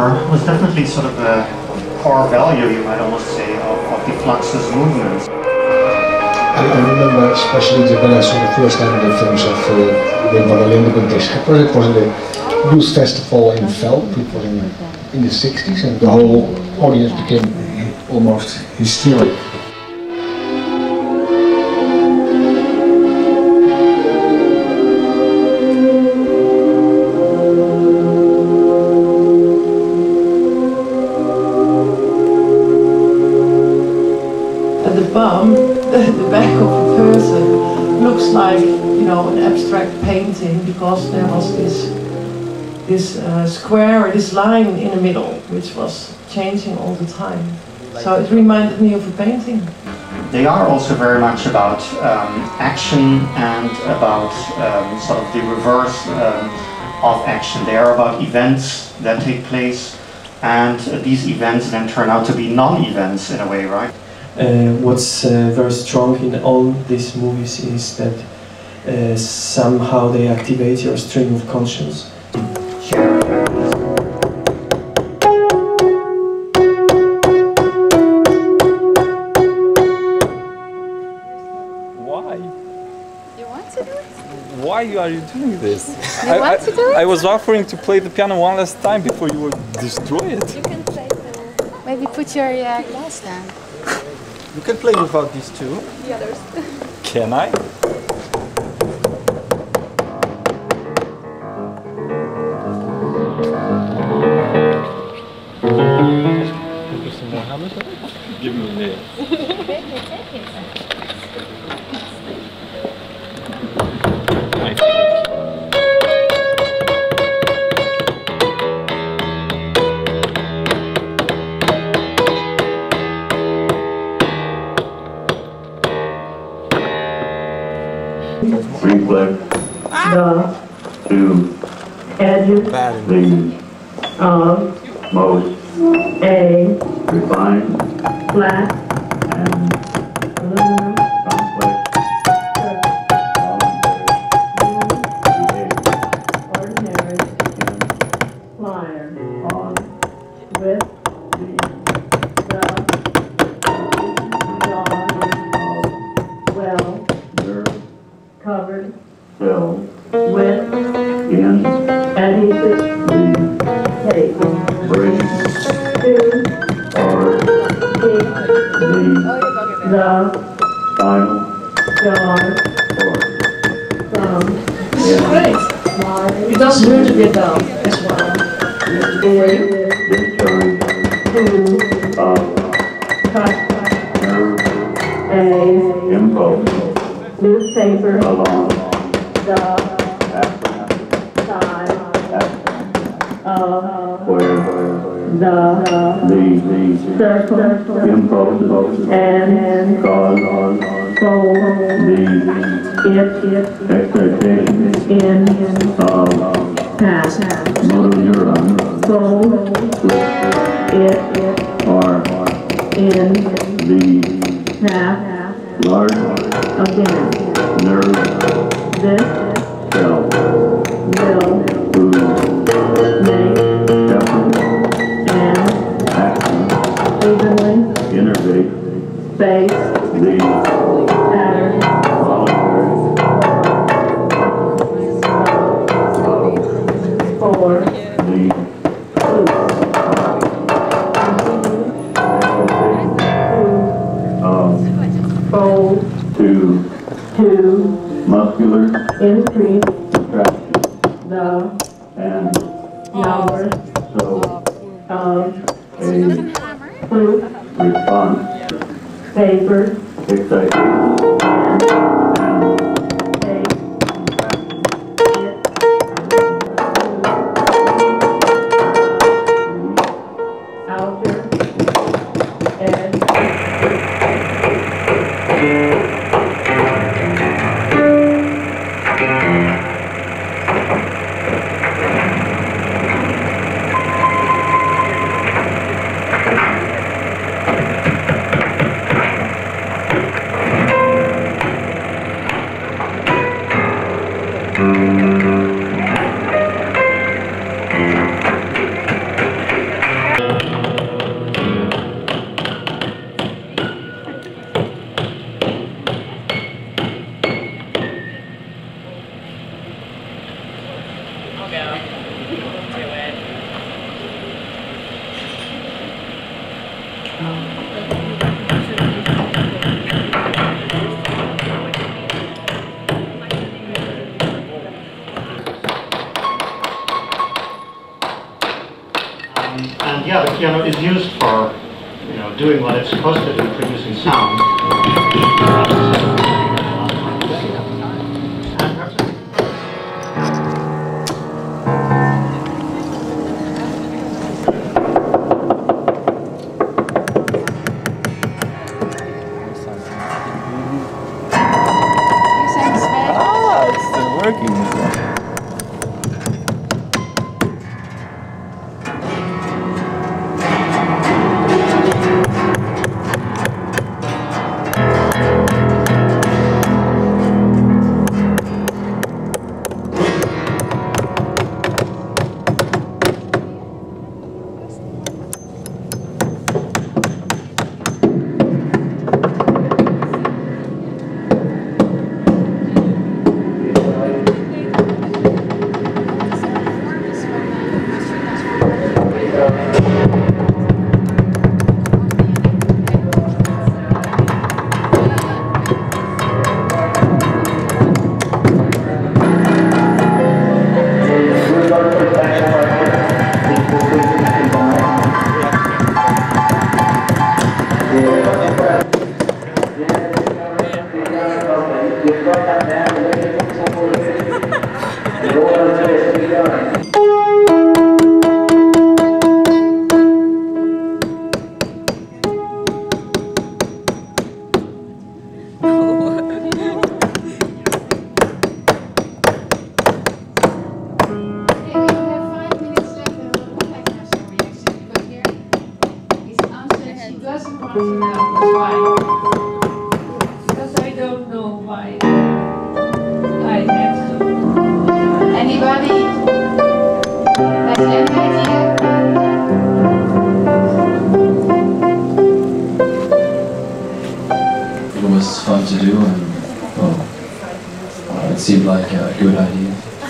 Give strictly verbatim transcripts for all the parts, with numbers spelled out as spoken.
were was definitely sort of a core value, you might almost say, of, of the Fluxus movement. I, I remember especially when I saw the first time the films of uh, Wim van der Linden and Dick Schippers. It was in the Youth Festival in Velp. It was in, in the sixties, and the whole audience became almost hysteric. The back of a person looks like, you know, an abstract painting, because there was this this uh, square, this line in the middle, which was changing all the time. So it reminded me of a painting. They are also very much about um, action and about um, sort of the reverse um, of action. They are about events that take place, and uh, these events then turn out to be non-events in a way, right? Uh, what's uh, very strong in all these movies is that uh, somehow they activate your stream of conscience. Why? You want to do it? Why are you doing this? You I, want I, to do it? I was offering to play the piano one last time before you would destroy it. You can play the... Maybe put your uh, glass down. You can play without these two. The others. Can I? Some more hammers? Give me a minute. Reflex the two edges the of most a refined flat and aluminum complex ordinary plier on with the the well covered fill with in adhesive the tape bring to or keep the the final jar or from This is great. It doesn't hurt to get down as well. discharge Mm. of Cut nerve a impulse newspaper along the after side of where the the the circle impulses and cause fold the it excitation in of past motor neurons fold it or in the half large again. nerve This cell will whose make effort and action evenly innervate face the pattern voluntary for the of fold to to muscular increase contraction the and number so of a fruit response paper excitation and and take it outer edge And yeah, the piano is used for, you know, doing what it's supposed to do, producing sound. Ah, it's still working. To do, and well, it seemed like a good idea.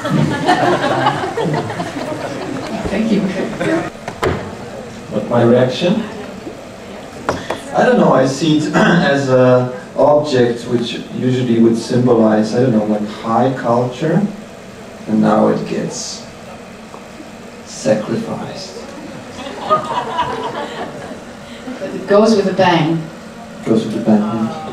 Thank you. But my reaction? I don't know, I see it as an object which usually would symbolize, I don't know, like high culture, and now it gets sacrificed. But it goes with a bang. Goes with a bang.